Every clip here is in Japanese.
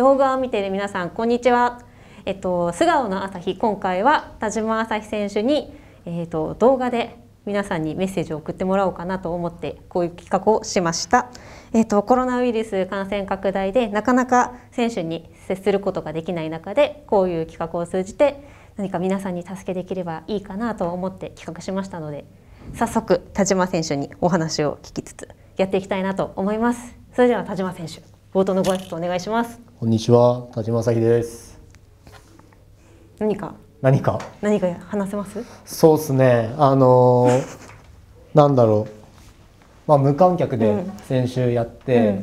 動画を見ている皆さん、こんにちは。素顔の朝日、今回は田島朝日選手に、動画で皆さんにメッセージを送ってもらおうかなと思ってこういう企画をしました。コロナウイルス感染拡大でなかなか選手に接することができない中で、こういう企画を通じて何か皆さんに助けできればいいかなと思って企画しましたので、早速田島選手にお話を聞きつつやっていきたいなと思います。それでは田島選手、冒頭のご挨拶お願いします。 こんにちは、田島朝日です。 何か話せます？ そうですね。なんだろう。無観客で先週やって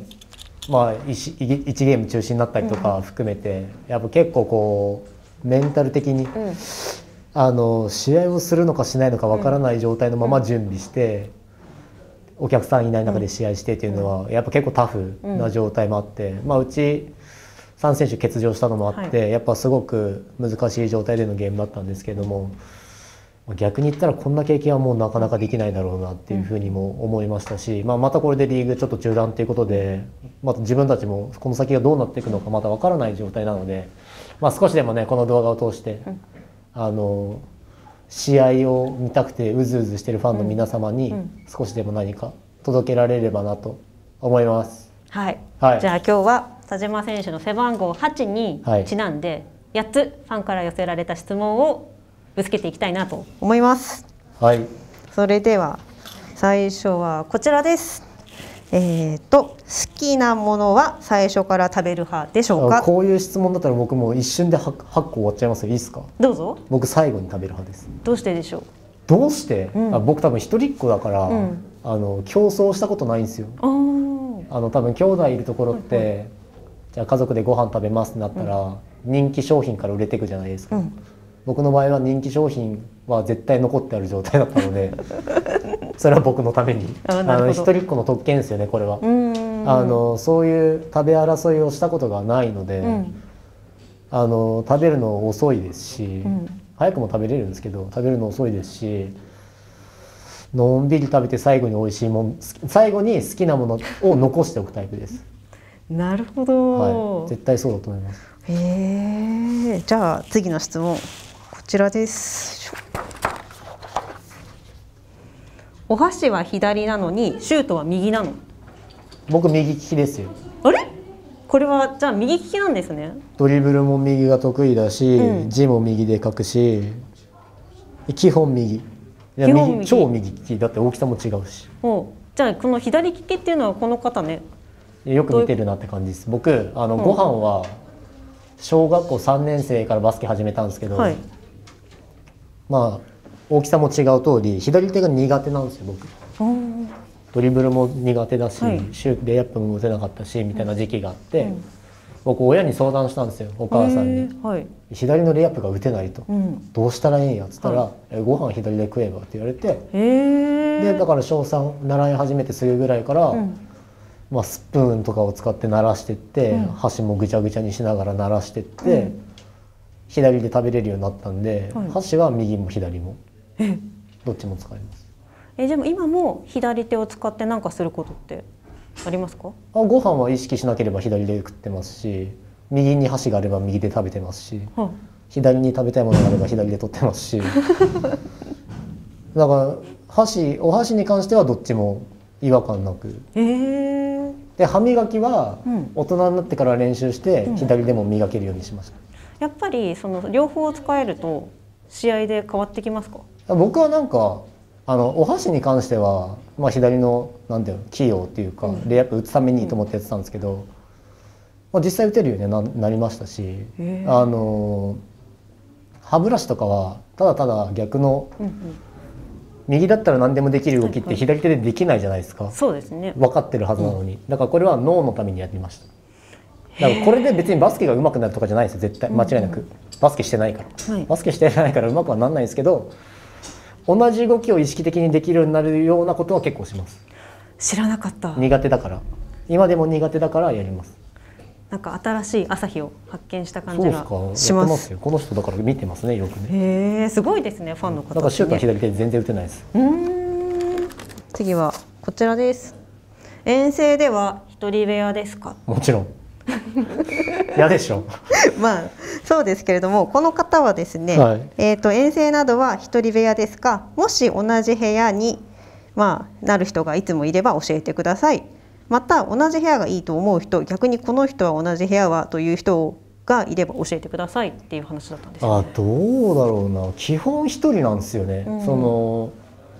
、1ゲーム中止になったりとか含めて、やっぱ結構こうメンタル的に、試合をするのかしないのかわからない状態のまま準備して、お客さんいない中で試合してっていうのはやっぱ結構タフな状態もあって、うち3選手欠場したのもあって、やっぱすごく難しい状態でのゲームだったんですけれども、逆に言ったらこんな経験はもうなかなかできないだろうなっていうふうにも思いましたし、またこれでリーグちょっと中断ということで、また自分たちもこの先がどうなっていくのかまた分からない状態なので、少しでもねこの動画を通して、試合を見たくてうずうずしているファンの皆様に少しでも何か届けられればなと思います。 はい、じゃあ今日は田島選手の背番号8にちなんで8つファンから寄せられた質問をぶつけていきたいなと思います。 はい。 それでは最初はこちらです。好きなものは最初から食べる派でしょうか？ こういう質問だったら僕もう一瞬で8個終わっちゃいますよ。いいですか？どうぞ。 僕最後に食べる派です。 どうしてでしょう？ どうして？僕多分一人っ子だから、競争したことないんですよ。多分兄弟いるところって、じゃあ家族でご飯食べますってなったら、人気商品から売れていくじゃないですか。僕の場合は人気商品は絶対残ってある状態だったのでそれは僕のために一人っ子の特権ですよね、これは。そういう食べ争いをしたことがないので、食べるの遅いですし、早くも食べれるんですけど食べるの遅いですし、のんびり食べて最後に美味しいもん、最後に好きなものを残しておくタイプです。 なるほど、 絶対そうだと思います。 じゃあ次の質問こちらです。お箸は左なのにシュートは右なの？ 僕右利きですよ。 あれ？これはじゃあ右利きなんですね。 ドリブルも右が得意だし、字も右で書くし、基本右。超右利きだって大きさも違うし。 じゃあこの左利きっていうのはこの方ね、 よく見てるなって感じです。僕ご飯は小学校3年生からバスケ始めたんですけど、大きさも違う通り左手が苦手なんですよ僕。ドリブルも苦手だし、レイアップも打てなかったしみたいな時期があって、僕親に相談したんですよ、お母さんに。左のレイアップが打てないと、どうしたらいいんやっつったら、ご飯左で食えばって言われて、でだから小3習い始めてすぐぐらいから、スプーンとかを使って鳴らしてって、箸もぐちゃぐちゃにしながら鳴らしてって、左で食べれるようになったんで、箸は右も左もどっちも使えます。 でも今も左手を使って何かすることってありますか？ ご飯は意識しなければ左で食ってますし、右に箸があれば右で食べてますし、左に食べたいものがあれば左で取ってますしだからお箸に関してはどっちも違和感なく。で歯磨きは大人になってから練習して左でも磨けるようにしました。 やっぱりその両方使えると試合で変わってきますか？ 僕はなんかお箸に関しては、左のなんていうの器用っていうか、レイアップ打つためにいいと思ってやってたんですけど、実際打てるようになりましたし、歯ブラシとかはただただ逆の、右だったら何でもできる動きって左手でできないじゃないですか。 そうですね。 分かってるはずなのに、だからこれは脳のためにやりました。だからこれで別にバスケが上手くなるとかじゃないですよ、絶対間違いなく。バスケしてないから、バスケしてないから上手くはなんないんですけど、同じ動きを意識的にできるようになるようなことは結構します。 知らなかった。 苦手だから、今でも苦手だからやります。 なんか新しい朝日を発見した感じがします。 この人だから見てますね、よくね。 すごいですね、ファンの方。 だからシュートは左手で全然打てないです。 次はこちらです。遠征では一人部屋ですか？ もちろん。 嫌でしょ。 まあそうですけれども、この方はですね、 はい、 遠征などは一人部屋ですか、もし同じ部屋に、なる人がいつもいれば教えてください。また同じ部屋がいいと思う人、逆にこの人は同じ部屋はという人がいれば教えてくださいっていう話だったんですよね。 どうだろうな、基本一人なんですよね。その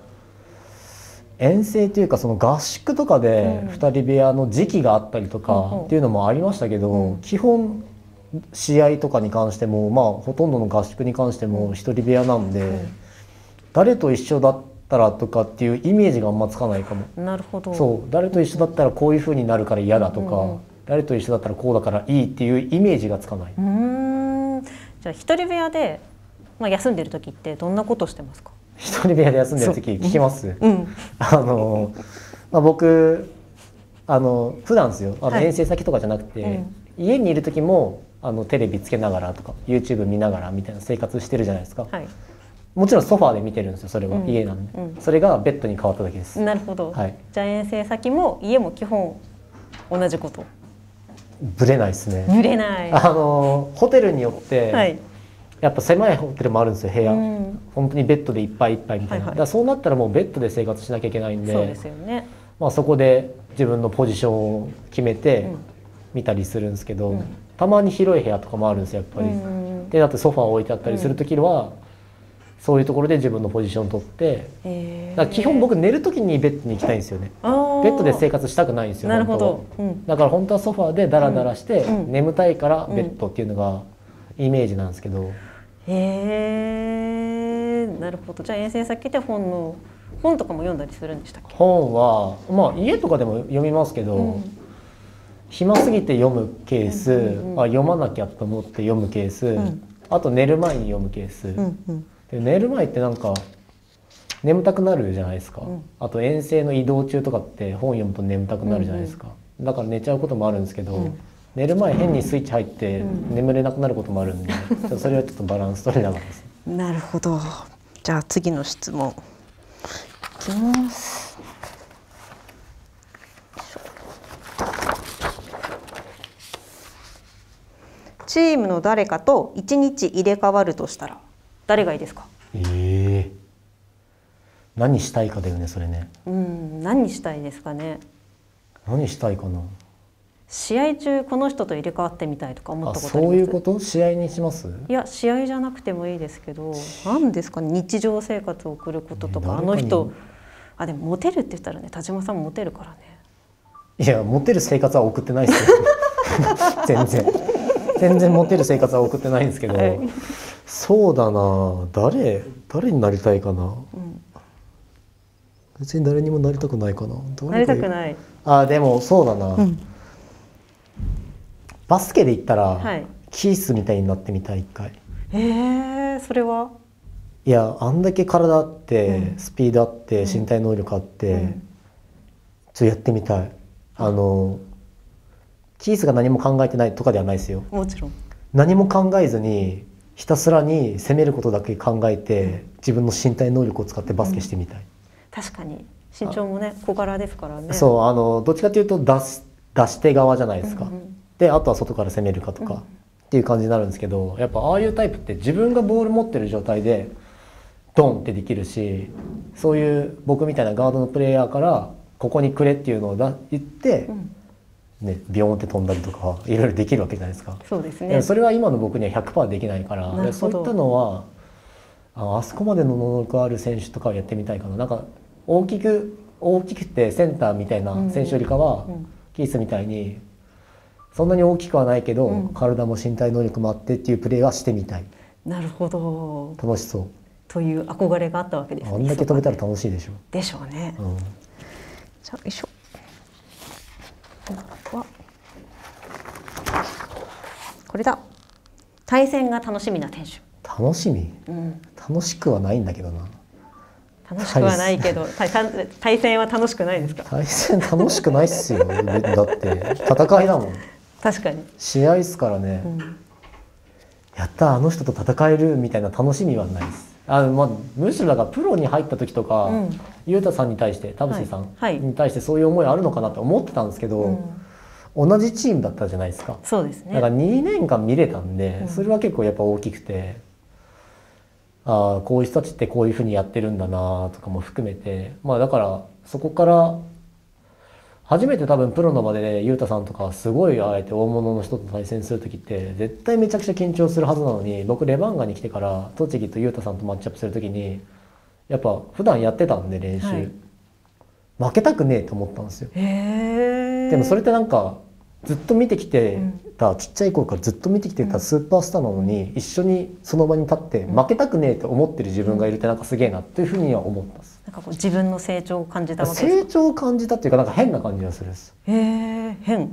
遠征というかその合宿とかで2人部屋の時期があったりとかっていうのもありましたけど、基本試合とかに関してもほとんどの合宿に関しても1人部屋なんで、誰と一緒だったらとかっていうイメージがあんまつかないかも。 なるほど。 そう誰と一緒だったらこういう風になるから嫌だとか、誰と一緒だったらこうだからいいっていうイメージがつかない。 じゃあ一人部屋で、休んでる時ってどんなことしてますか？ 一人部屋で休んでる時聞きます。僕普段ですよ、遠征先とかじゃなくて、家にいる時もテレビつけながらとか YouTube 見ながらみたいな生活してるじゃないですか。もちろんソファーで見てるんですよ、それは、家なんで、それがベッドに変わっただけです。 なるほど、じゃあ遠征先も家も基本同じこと。 ぶれないですね。 ぶれない。 ホテルによって、やっぱ狭いホテルもあるんですよ、部屋。本当にベッドでいっぱいいっぱいみたいな。だからそうなったらもうベッドで生活しなきゃいけないんで、 そうですよね。 そこで自分のポジションを決めて見たりするんですけど、たまに広い部屋とかもあるんですよ、やっぱり。でだってソファー置いてあったりする時は、そういうところで自分のポジションを取って、だから基本僕寝る時にベッドに行きたいんですよね。ベッドで生活したくないんですよ。 なるほど。 だから本当はソファーでダラダラして眠たいからベッドっていうのがイメージなんですけど。 なるほど。じゃあ遠征先で本とかも読んだりするんでしたっけ？ 本は家とかでも読みますけど、暇すぎて読むケース、読まなきゃと思って読むケース、あと寝る前に読むケース。で寝る前ってなんか眠たくなるじゃないですか。あと遠征の移動中とかって本読むと眠たくなるじゃないですか。だから寝ちゃうこともあるんですけど、寝る前変にスイッチ入って眠れなくなることもあるんで、それはちょっとバランス取りながらです。 なるほど。じゃあ次の質問いきます。チームの誰かと1日入れ替わるとしたら誰がいいですか？ 何したいかだよね、それね。 何したいですかね。 何したいかな。 試合中この人と入れ替わってみたいとか思ったことあります？ そういうこと？試合にします？ いや、試合じゃなくてもいいですけど、何ですかね、日常生活を送ることとか、あの人でもモテるって言ったらね、田島さんもモテるからね。 いや、モテる生活は送ってないですよ全然モテる生活は送ってないんですけど、そうだな、誰になりたいかな。別に誰にもなりたくないかな。 なりたくない。 でもそうだな、バスケで言ったら、キースみたいになってみたい、一回。 それは？ いや、あんだけ体あって、スピードあって、身体能力あって、ちょっとやってみたい。キースが何も考えてないとかではないですよ。 もちろん。 何も考えずにひたすらに攻めることだけ考えて、自分の身体能力を使ってバスケしてみたい。 確かに身長もね、小柄ですからね。 そう、どっちかというと出し手側じゃないですか。であとは外から攻めるかとかっていう感じになるんですけど、やっぱああいうタイプって自分がボール持ってる状態でドンってできるし、そういう僕みたいなガードのプレイヤーからここにくれっていうのを言って、ビヨーンって飛んだりとかいろいろできるわけじゃないですか。 そうですね。 それは今の僕には 100% できないから、そういったのはあそこまでの能力ある選手とかはやってみたいかな。なんか大きくてセンターみたいな選手よりかは、キースみたいにそんなに大きくはないけど、体も身体能力もあってっていうプレーはしてみたい。 なるほど。 楽しそうという憧れがあったわけですね。 あんだけ飛べたら楽しいでしょ。 でしょうね。じゃあよいしょ。これだ。対戦が楽しみな選手。 楽しみ？楽しくはないんだけどな。 楽しくはないけど、対戦は楽しくないですか？ 対戦楽しくないっすよ。だって戦いだもん。 確かに。 試合っすからね。やったあの人と戦えるみたいな楽しみはないです。むしろだからプロに入った時とか、裕太さんに対して田臥さんに対してそういう思いあるのかなと思ってたんですけど、 同じチームだったじゃないですか。 そうですね。 だから2年間見れたんで、 うんそれは結構やっぱ大きくて、ああこういう人たちってこういうふうにやってるんだなとかも含めて、まあだからそこから初めて多分プロの場で雄太さんとかすごいあえて大物の人と対戦する時って絶対めちゃくちゃ緊張するはずなのに、僕レバンガに来てから栃木と雄太さんとマッチアップする時にやっぱ普段やってたんで練習、 はい、 負けたくねえと思ったんですよ。 へえ。 でもそれってなんかずっと見てきてた、ちっちゃい頃からずっと見てきてたスーパースターなのに、一緒にその場に立って負けたくねえと思ってる自分がいるってなんかすげえなっていうふうには思ったんです。 なんかこう自分の成長を感じたわけですか？ 成長を感じたっていうかなんか変な感じがするんです。 へえ、変。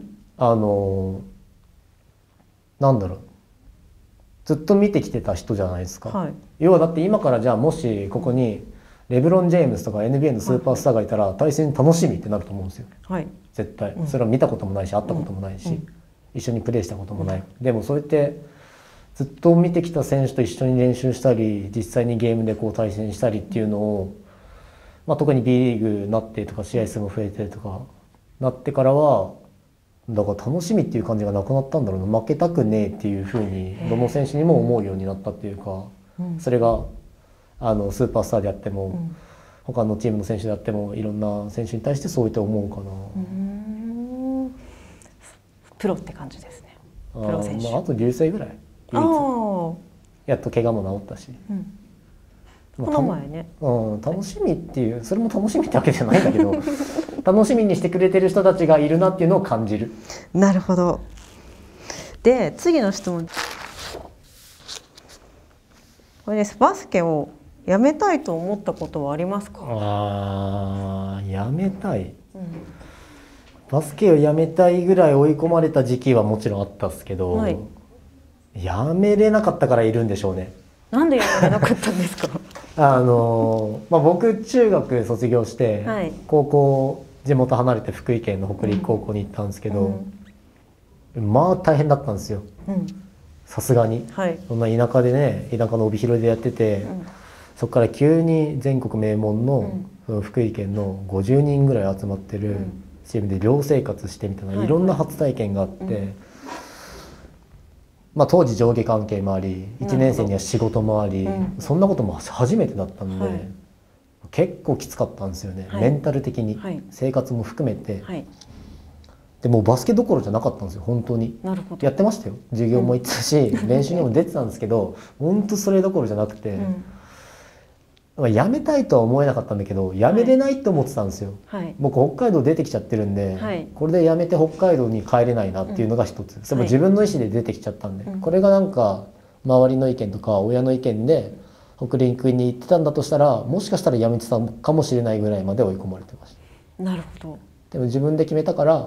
なんだろう、ずっと見てきてた人じゃないですか、 はい、 要はだって今からじゃあもしここにレブロン・ジェームズとか NBA のスーパースターがいたら対戦楽しみってなると思うんですよ、 はい、 絶対。それは見たこともないし会ったこともないし、一緒にプレーしたこともない、でもそうやってずっと見てきた選手と一緒に練習したり実際にゲームでこう対戦したりっていうのを、まあ、特に B リーグになってとか試合数も増えてとかなってからはだから楽しみっていう感じがなくなったんだろうな。負けたくねえっていうふうにどの選手にも思うようになったっていうか、それがスーパースターであっても、他のチームの選手であってもいろんな選手に対してそういって思うかな。 プロって感じですね。プロ選手。 あと流星ぐらい唯一やっと怪我も治ったし、 この前ね、 楽しみっていう、それも楽しみってわけじゃないんだけど楽しみにしてくれてる人たちがいるなっていうのを感じる。 なるほど。で次の質問、これです。バスケをやめたいと思ったことはありますか？ やめたい、バスケをやめたいぐらい追い込まれた時期はもちろんあったっすけど、はい、やめれなかったからいるんでしょうね。 なんでやめれなかったんですか？ 僕中学卒業して、 はい、 高校地元離れて福井県の北陸高校に行ったんですけど、まあ大変だったんですよ、さすがに、はい、そんな田舎でね、田舎の帯広でやってて、そこから急に全国名門の、その福井県の50人ぐらい集まってるチームで寮生活してみたいな、いろんな初体験があって、まあ、当時上下関係もあり1年生には仕事もあり、そんなことも初めてだったんで、結構きつかったんですよね、メンタル的に、生活も含めて、でもうバスケどころじゃなかったんですよ本当に。やってましたよ、授業も行ってたし、練習にも出てたんですけど本当それどころじゃなくて、やめたいとは思えなかったんだけどやめれないって思ってたんですよ、僕北海道出てきちゃってるんで、これでやめて北海道に帰れないなっていうのが一つ、それも自分の意思で出てきちゃったんで、これがなんか周りの意見とか親の意見で北陸に行ってたんだとしたらもしかしたらやめてたかもしれないぐらいまで追い込まれてました。 なるほど。 でも自分で決めたから、い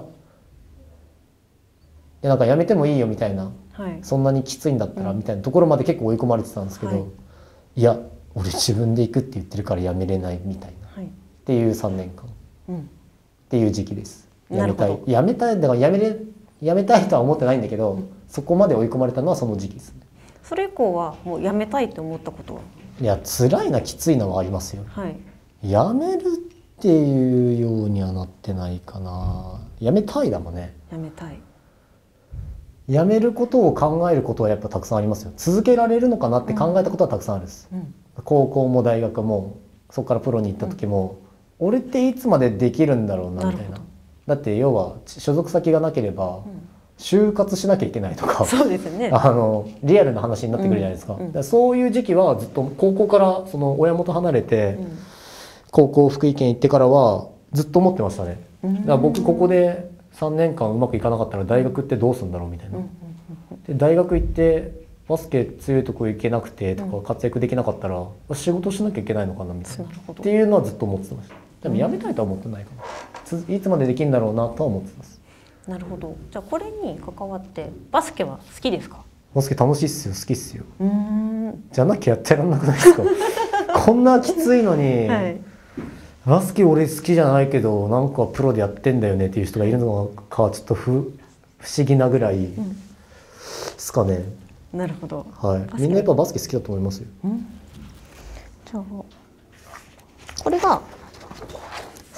やなんかやめてもいいよみたいな、そんなにきついんだったらみたいなところまで結構追い込まれてたんですけど、いや俺自分で行くって言ってるからやめれないみたいな、っていう3年間、っていう時期です。やめたいだからやめたいとは思ってないんだけど、そこまで追い込まれたのはその時期ですね。 それ以降はもうやめたいと思ったことは？ いや辛いなきついのはありますよ、やめるっていうようにはなってないかな。やめたいだもんね。 やめたい、 やめることを考えることはやっぱたくさんありますよ。続けられるのかなって考えたことはたくさんあるんです、高校も大学もそこからプロに行った時も、俺っていつまでできるんだろうなみたいな。だって要は所属先がなければ就活しなきゃいけないとか、 そうですね、 リアルな話になってくるじゃないですか、そういう時期はずっと高校からその親元離れて、高校福井県行ってからはずっと思ってましたね。だから僕ここで3年間うまくいかなかったら大学ってどうするんだろうみたいな。で大学行ってバスケ強いとこ行けなくてとか活躍できなかったら仕事しなきゃいけないのかなみたいなっていうのはずっと思ってました。でもやめたいとは思ってないかな。いつまでできるんだろうなとは思ってます。 なるほど。じゃあこれに関わってバスケは好きですか？ バスケ楽しいっすよ、好きっすよ。じゃなきゃやってらんなくないですかこんなきついのに、バスケ俺好きじゃないけどなんかプロでやってんだよねっていう人がいるのかちょっと不思議なぐらいですかね。 なるほど、 みんなやっぱバスケ好きだと思いますよ。 じゃあこれが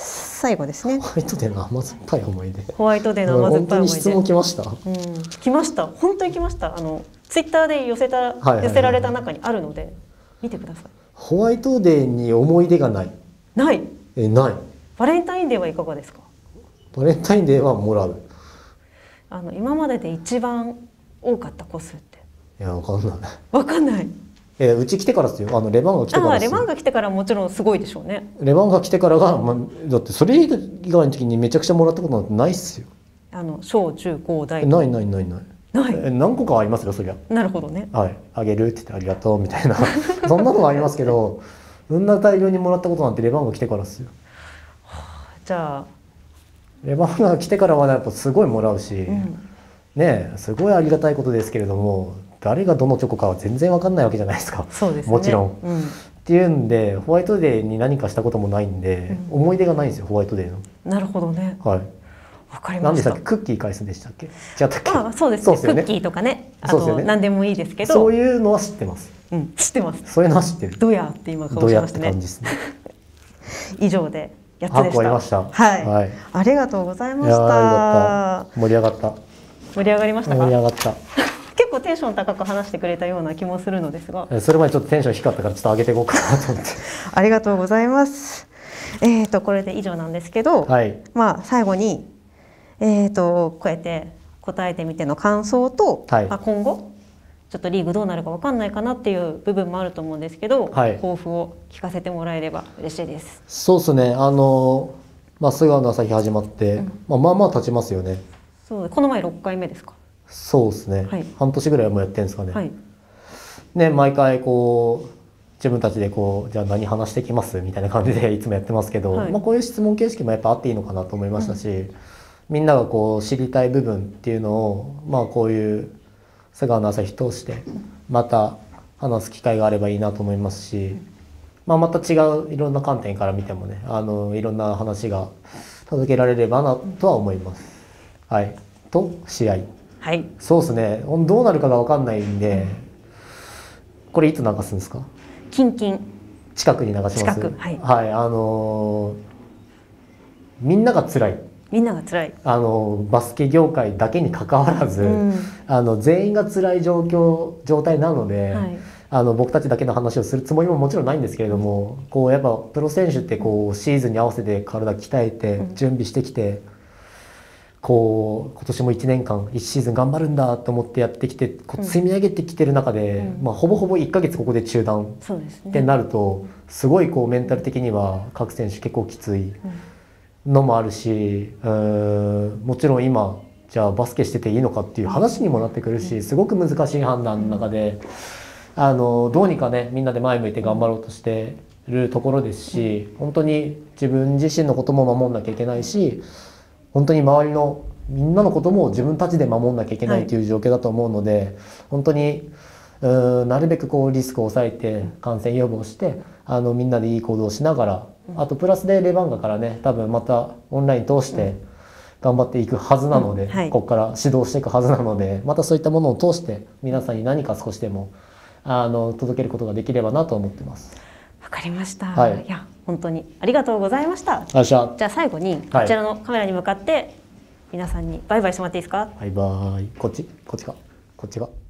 最後ですね。 ホワイトデーの甘酸っぱい思い出。 ホワイトデーの甘酸っぱい思い出。 本当に質問来ました。 来ました。本当に来ました。ツイッターで寄せられた中にあるので見てください。 ホワイトデーに思い出がない。 ない。 ない。 バレンタインデーはいかがですか。 バレンタインデーはもらう。 今までで一番多かった個数って。 いや、わかんない。 わかんない。 うち来てからですよ。レバンが来てからですよ。 レバンが来てからもちろんすごいでしょうね。 レバンが来てからが、だってそれ以外の時にめちゃくちゃもらったことなんてないっすよ。 小中高大。 ない。何個かはありますよ、そりゃ。 なるほどね。 はい、あげるって言ってありがとうみたいなそんなのはありますけど、そんな大量にもらったことなんてレバンが来てからっすよ。 じゃあレバンが来てからはやっぱすごいもらうし、ね、すごいありがたいことですけれども、誰がどのチョコかは全然わかんないわけじゃないですか。 そうですね、 もちろん、っていうんでホワイトデーに何かしたこともないんで、思い出がないんですよ、ホワイトデーの。 なるほどね。 はい。 わかりました。 何でしたっけ、クッキー返すんでしたっけ。違ったっけ。 そうですね。クッキーとかね、何でもいいですけど。 そういうのは知ってます。 知ってます。 そういうのは知ってる。 どやって今顔しましたね。 どやって感じですね。 以上で8つでした。 終わりました。 はい。ありがとうございました。 盛り上がった。 盛り上がりましたか。 盛り上がった。 結構テンション高く話してくれたような気もするのですが。 それまでちょっとテンション低かったからちょっと上げていこうかなと思って。 ありがとうございます。これで以上なんですけど、最後にこうやって答えてみての感想と、今後ちょっとリーグどうなるか分かんないかなっていう部分もあると思うんですけど、抱負を聞かせてもらえれば嬉しいです。 そうですね。菅野朝日始まって、まあ経ちますよね。 そう、この前6回目ですか。 そうですね。半年ぐらいもやってるんですかね。ね、毎回こう自分たちでじゃあ何話してきますみたいな感じでいつもやってますけど、こういう質問形式もやっぱあっていいのかなと思いましたし、みんなが知りたい部分っていうのをこういう菅野朝日通してまた話す機会があればいいなと思いますし、また違ういろんな観点から見てもね、いろんな話が届けられればなとは思います。はい。と試合。 はい。 そうですね。どうなるかが分かんないんで、これいつ流すんですか？ キンキン。 近くに流します。 近く。はい。 はい。みんなが辛い。 みんなが辛い。 バスケ業界だけに関わらず、全員が辛い状態なので、僕たちだけの話をするつもりももちろんないんですけれども、やっぱプロ選手ってシーズンに合わせて体鍛えて準備してきて、今年も1年間1シーズン頑張るんだと思ってやってきて積み上げてきてる中で、ほぼほぼ1ヶ月ここで中断ってなると、すごいメンタル的には各選手結構きついのもあるし、もちろん今じゃあバスケしてていいのかっていう話にもなってくるし、すごく難しい判断の中でどうにかねみんなで前向いて頑張ろうとしてるところですし、本当に自分自身のことも守んなきゃいけないし、本当に周りのみんなのことも自分たちで守んなきゃいけないという状況だと思うので、本当になるべくリスクを抑えて感染予防してみんなでいい行動をしながら、あとプラスでレバンガからね多分またオンライン通して頑張っていくはずなので、ここから指導していくはずなので、またそういったものを通して皆さんに何か少しでも届けることができればなと思ってます。 わかりました。いや本当にありがとうございました。じゃあ最後にこちらのカメラに向かって皆さんにバイバイしてもらっていいですか？ バイバイ。こっちか。